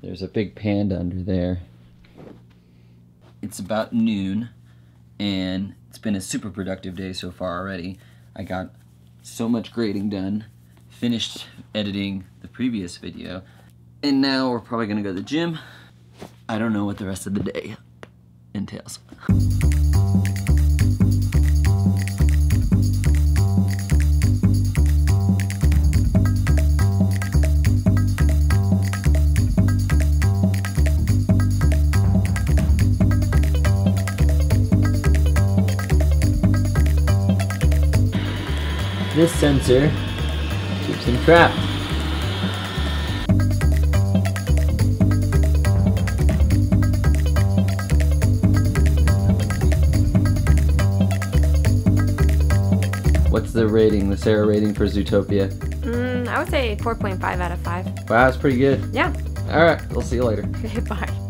There's a big panda under there. It's about noon, and it's been a super productive day so far already. I got so much grading done, finished editing the previous video, and now we're probably gonna go to the gym. I don't know what the rest of the day entails. This sensor keeps him trapped. What's the rating, the Sarah rating for Zootopia? I would say 4.5 out of 5. Wow, that's pretty good. Yeah. All right, we'll see you later. Bye.